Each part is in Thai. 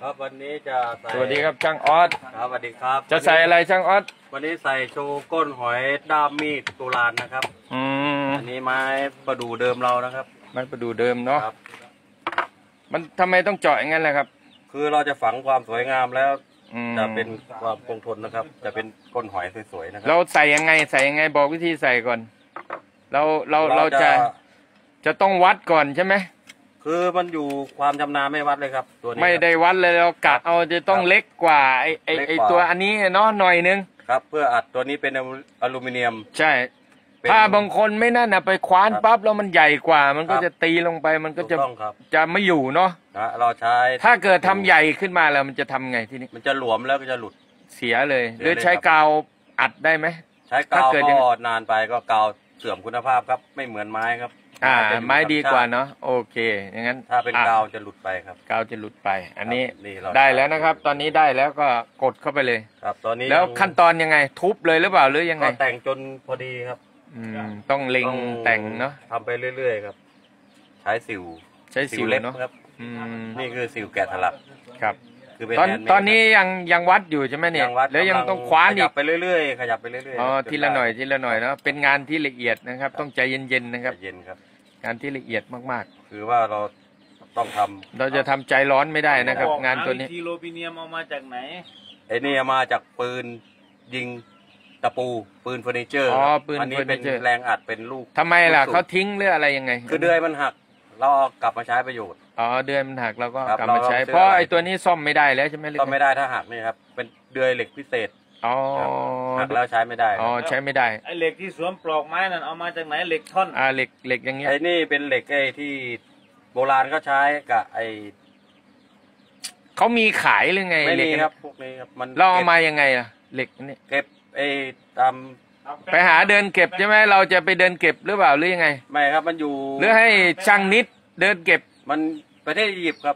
ครับวันนี้จะใส่สวัสดีครับช่างออสครับสวัสดีครับจะใส่อะไรช่างออสวันนี้ใส่โชว์ก้นหอยด้ามมีดตุลานนะครับอันนี้ไม้ประดู่เดิมเรานะครับไม้ประดู่เดิมเนาะมันทำไมต้องเจาะอย่างนั้นล่ะครับคือเราจะฝังความสวยงามแล้วจะเป็นความคงทนนะครับจะเป็นก้นหอยสวยๆนะครับเราใส่ยังไงบอกวิธีใส่ก่อนเราจะต้องวัดก่อนใช่ไหมคือมันอยู่ความชำนาญไม่วัดเลยครับตัวนี้ไม่ได้วัดเลยเรากะเอาจะต้องเล็กกว่าไอตัวอันนี้เนาะหน่อยนึงครับเพื่ออัดตัวนี้เป็นอลูมิเนียมใช่ถ้าบางคนไม่นั่นนะไปคว้านปั๊บแล้วมันใหญ่กว่ามันก็จะตีลงไปมันก็จะไม่อยู่เนาะเราใช้ถ้าเกิดทำใหญ่ขึ้นมาแล้วมันจะทำไงทีนี้มันจะหลวมแล้วก็จะหลุดเสียเลยหรือใช้กาวอัดได้ไหมใช้กาวก็นานไปก็กาวเสื่อมคุณภาพครับไม่เหมือนไม้ครับไม้ดีกว่าเนาะโอเคอย่างนั้นถ้าเป็นกาวจะหลุดไปครับกาวจะหลุดไปอันนี้ได้แล้วนะครับตอนนี้ได้แล้วก็กดเข้าไปเลยครับตอนนี้แล้วขั้นตอนยังไงทุบเลยหรือเปล่าหรือยังไงก็แต่งจนพอดีครับต้องเล็งแต่งเนาะทำไปเรื่อยๆครับใช้สิวเล็บครับนี่คือสิวแกะสลักครับตอนนี้ยังวัดอยู่ใช่ไหมเนี่ยแล้วยังต้องคว้านอีกไปเรื่อยๆขยับไปเรื่อยๆอ๋อทีละหน่อยเนาะเป็นงานที่ละเอียดนะครับต้องใจเย็นๆนะครับเย็นครับงานที่ละเอียดมากๆคือว่าเราต้องทำเราจะทำใจร้อนไม่ได้นะครับงานตัวนี้ทีโรปิเนียมเอามาจากไหนไอ้นี่มาจากปืนยิงตะปูปืนเฟอร์นิเจอร์อันนี้เป็นแรงอัดเป็นลูกทำไมล่ะเขาทิ้งหรืออะไรยังไงคือเดือยมันหักเราเอากลับมาใช้ประโยชน์เดือยมันหักเราก็กลับมาใช้เพราะไอ้ตัวนี้ซ่อมไม่ได้แล้วใช่ไหมซ่อมไม่ได้ถ้าหักนี่ครับเป็นเดือยเหล็กพิเศษหักแล้วใช้ไม่ได้ใช้ไม่ได้ไอ้เหล็กที่สวมปลอกไม้นั่นเอามาจากไหนเหล็กท่อนเหล็กอย่างเงี้ยไอ้นี่เป็นเหล็กไอ้ที่โบราณเขาใช้กับไอ้เขามีขายหรือไงไม่มีครับพวกนี้ครับมันเราเอามายังไงล่ะเหล็กนี่เก็บไอ้ตามไปหาเดินเก็บใช่ไหมเราจะไปเดินเก็บหรือเปล่าหรือยังไงไม่ครับมันอยู่หรือให้ช่างนิดเดินเก็บมันประเทศอียิปต์ครับ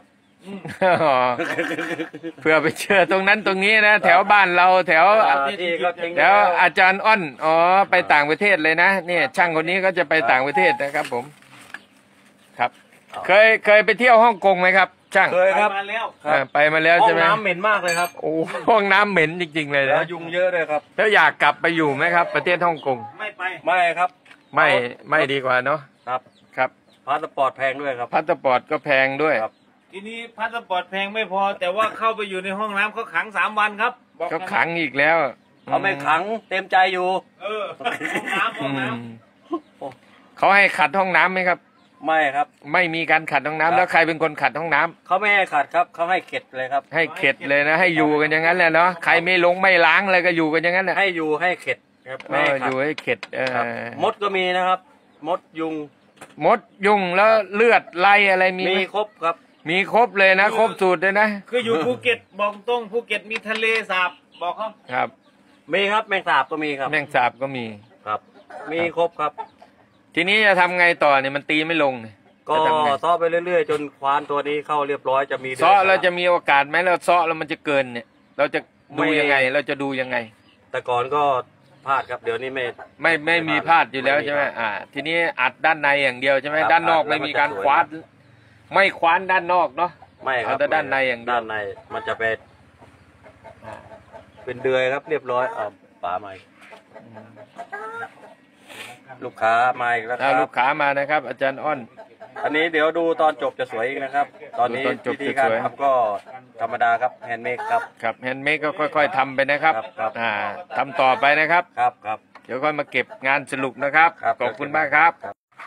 เพื่อไปเชื่อตรงนั้นตรงนี้นะแถวบ้านเราแถวอาจารย์อ้อนไปต่างประเทศเลยนะเนี่ยช่างคนนี้ก็จะไปต่างประเทศนะครับผมครับเคยไปเที่ยวฮ่องกงไหมครับช่างเคยครับไปมาแล้วใช่ไหมห้องน้ำเหม็นมากเลยครับโอ้ห้องน้ำเหม็นจริงๆเลยนะยุงเยอะเลยครับแล้วอยากกลับไปอยู่ไหมครับประเทศฮ่องกงไม่ครับไม่ดีกว่าเนาะครับพาสปอร์ตแพงด้วยครับพาสปอร์ตก็แพงด้วยทีนี้พาสปอร์ตแพงไม่พอแต่ว่าเข้าไปอยู่ในห้องน้ำเขาขัง3 วันครับเขาขังอีกแล้วเขาไม่ขังเต็มใจอยู่ห้องน้ำเขาให้ขัดห้องน้ำไหมครับไม่ครับไม่มีการขัดห้องน้ำแล้วใครเป็นคนขัดห้องน้ำเขาไม่ให้ขัดครับเขาให้เข็ดเลยครับให้เข็ดเลยนะให้อยู่กันอย่างนั้นแหละเนาะใครไม่ไม่ล้างอะไรก็อยู่กันอย่างนั้นแหละให้อยู่ให้เข็ดครับอยู่ให้เข็ดมดก็มีนะครับมดยุงแล้วเลือดไล่อะไรมีครบครับมีครบเลยนะครบสูตรเลยนะคืออยู่ภูเก็ตบอกตรงภูเก็ตมีทะเลสาบบอกเขาครับมีครับแมงสาบก็มีครับแมงสาบก็มีครับมีครบครับทีนี้จะทำไงต่อเนี่ยมันตีไม่ลงก็ซ้อไปเรื่อยๆจนควานตัวนี้เข้าเรียบร้อยจะมีซ้อเราจะมีโอกาสไหมเราซ้อแล้วมันจะเกินเนี่ยเราจะดูยังไงเราจะดูยังไงแต่ก่อนก็พลาดครับเดี๋ยวนี้ไม่มีพลาดอยู่แล้วใช่ไหมทีนี้อัดด้านในอย่างเดียวใช่ไหมด้านนอกไม่มีการคว้านไม่คว้านด้านนอกเนาะไม่ครับแต่ด้านในอย่างเดียวด้านในมันจะเป็นเดือยครับเรียบร้อยป๋าใหม่ลูกค้ามาอีกแล้วครับลูกค้ามานะครับอาจารย์อ้อนอันนี้เดี๋ยวดูตอนจบจะสวยอีกนะครับตอนนี้วิธีการทำก็ธรรมดาครับแฮนด์เมดครับแฮนด์เมดก็ค่อยๆทำไปนะครับทำต่อไปนะครับครับเดี๋ยวค่อยมาเก็บงานสรุปนะครับขอบคุณมากครับ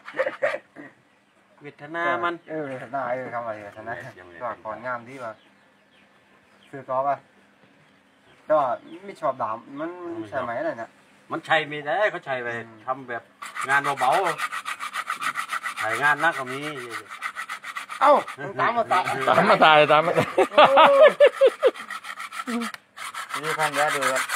วิทนามันวิทนาทำอะไรวิทนาก็ก่อนงามที่ว่าซื้อต่อป่ะก็ไม่ชอบดามมันใช่ไหมอะไรเนี่ยมันใช่ไม่ได้เขาใช่ไปทำแบบงานเบาๆถ่ายงานนักก็มีเอ้าตามมาถ่ายนี่พันแล้วดูครับ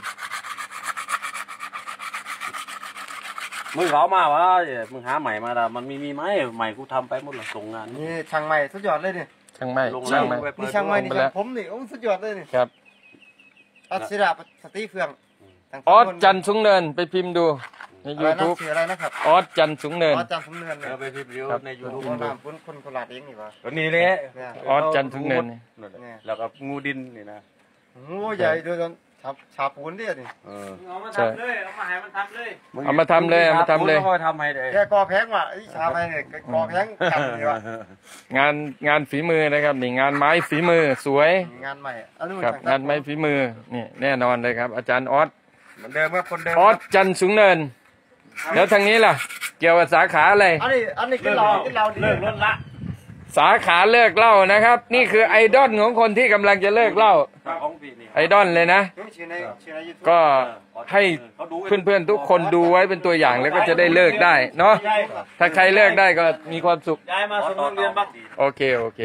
มึงเขามาวะมึงหาใหม่มาละมันมีไหมใหม่กูทำไปหมดเลยส่งงานนี่ช่างใหม่สุดยอดเลยนี่ช่างใหม่นี่ช่างใหม่นี่ช่างผมนี่โอ้สุดยอดเลยนี่ครับอัศราสติเฟืองออสจันทร์สูงเนินไปพิมพ์ดูในอะไรนะ YouTube ชื่ออะไรนะครับออสจันทร์สูงเนินอ๋อจำสำเนินเลยเราไปพิมพ์วิวในยูดูทูบว่าน้ำคนโคราชเองนี่วะตัวนี้เลยเนี่ยออสจันทร์สูงเนินแล้วก็งูดินนี่นะโอ้ใหญ่ดูจนชาปูนเดียนี่เอามาทำเลยเอามาให้มันทำเลยเอามาทำเลยเอามาทำเลยเขาทำให้เลยแกกอแพงว่ะไอ้ชาไปเนี่ยแกกอแพงจังเลยวะงานฝีมือนะครับนี่งานไม้ฝีมือสวยงานใหม่อันนู้นครับงานไม้ฝีมือนี่แน่นอนเลยครับ อาจารย์ออสเหมือนเดิมครับคนเดิมออสจันทร์สูงเนิน แล้วทางนี้ล่ะ เกี่ยวกับสาขาอะไรอันนี้กินเราดีเลิกรถละสาขาเลิกเหล้านะครับ นี่คือไอดอลของคนที่กำลังจะเลิกเหล้าของพี่นี่ไอดอลเลยนะชื่อใน YouTube ก็ให้เพื่อนๆทุกคนดูไว้เป็นตัวอย่างแล้วก็จะได้เลิกได้เนาะถ้าใครเลิกได้ก็มีความสุขย้ายมาส่งโรงเรียนบ้างโอเคโอเค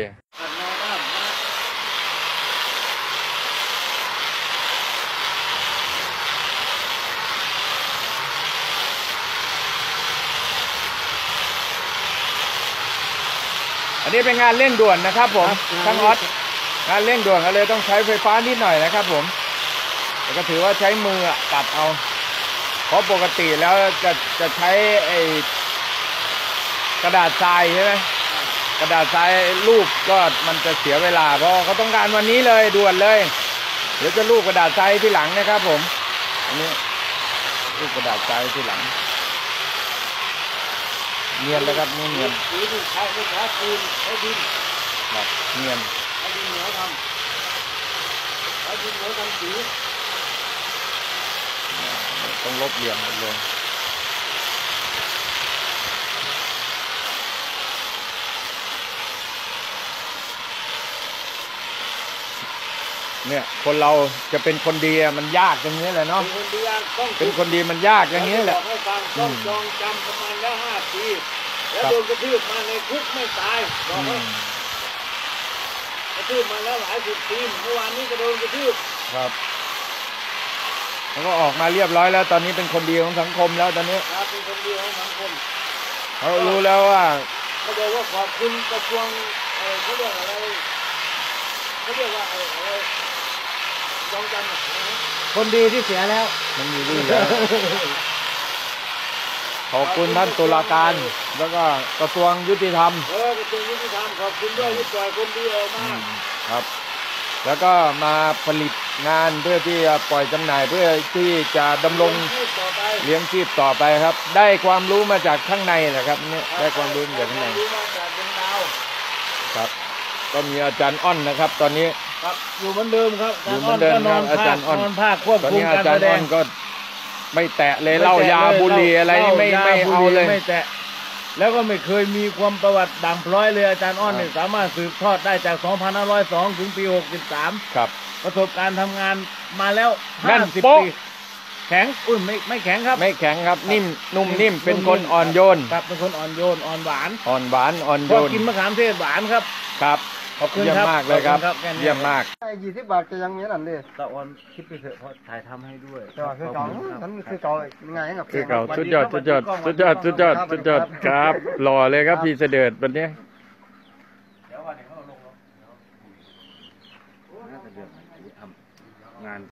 อันนี้เป็นงานเร่งด่วนนะครับผมทั้งออสงานเร่งด่วนก็เลยต้องใช้ไฟฟ้านิดหน่อยนะครับผมแต่ก็ถือว่าใช้มือตัดเอาเพราะปกติแล้วจะใช้ไอ้กระดาษทรายใช่ไหมกระดาษทรายรูปก็มันจะเสียเวลาเพราะเขาต้องการวันนี้เลยด่วนเลยเดี๋ยวจะรูปกระดาษทรายที่หลังนะครับผมอันนี้รูปกระดาษทรายที่หลังเนียนเลยครับนี่เนียนสีดินใช้ไม่ใช้ปูนใช้ดินครับเนียนใช้ดินเหนียวทำใช้ดินเหนียวทำสีต้องลบเหลี่ยมหมดเลยเนี่ยคนเราจะเป็นคนดีอะมันยากอย่างนี้แหละเนาะคนเดียวต้องเป็นคนดีมันยากอย่างนี้แหละบอกให้ฟังต้องจองจำประมาณแล้ว5 ปีแล้วโดนกระทืบมาในคุกไม่ตายบอกให้กระทืบมาแล้วหลายสิบปีเมื่อวานนี้ก็โดนกระทืบครับแล้วก็ออกมาเรียบร้อยแล้ว ตอนนี้เป็นคนดีของสังคมแล้วตอนนี้ครับเป็นคนดีของสังคมเขารู้แล้วว่าเขาบอกว่าขอบคุณกระทรวงเขาเรียกอะไรเขาเรียกว่าอะไรจองจำอะไรนะคนดีที่เสียแล้วมันมีรุ่นแล้วขอบคุณท่านตุลาการ แล้วก็กระทรวงยุติธรรมกระทรวงยุติธรรมขอบคุณด้วยที่ปล่อยคนดีออกมาครับ แล้วก็มาผลิตงานเพื่อที่จะปล่อยจำหน่ายเพื่อที่จะดำรงต่อไปเลี้ยงชีพต่อไปครับ ได้ความรู้มาจากข้างในแหละครับเนี่ยได้ความรู้มาจากข้างในรู้มาจากดวงดาวครับ ก็มีอาจารย์อ้อนนะครับ ตอนนี้ครับอยู่เหมือนเดิมครับอยู่เหมือนเดิมครับอาจารย์อ้อนนอนภาคควบตอนคุมนี้อาการจารแสย์ดอ้อง นก็ไม่แตะเลยเหล้ายาบุหรี่อะไรนี่ไม่เอาเลยไม่แตะแล้วก็ไม่เคยมีความประวัติด่างพร้อยเลยอาจารย์อ้อนเนี่ยสามารถสืบทอดได้จาก 2502 ถึงปี 63 ครับประสบการณ์ทำงานมาแล้วแม่น 50 โป๊ะปีแข็งอุ้ยไม่แข็งครับไม่แข็งครับนิ่มนุ่มนิ่มเป็นคนอ่อนโยนครับเป็นคนอ่อนโยนอ่อนหวานอ่อนหวานอ่อนพโยอน กินมะขามเทศหวานครับครับขอบคุณเยี่ยมครับมากเลยครับขอบคุณครับแค่นี้เยี่ยมมาก 20 บาทก็ยังมีนั่นเลยตะออนคิดไปเถอะเพราะถ่ายทำให้ด้วยแต่ว่าคือเก่าฉันคือเก่ายังไงกับคือเก่าสุดยอดสุดยอดสุดยอดสุดยอดสุดยอดครับหล่อเลยครับพี่เสด็จวันนี้เดี๋ยววันนี้เขาลงแล้วน่าจะเดือดทำงาน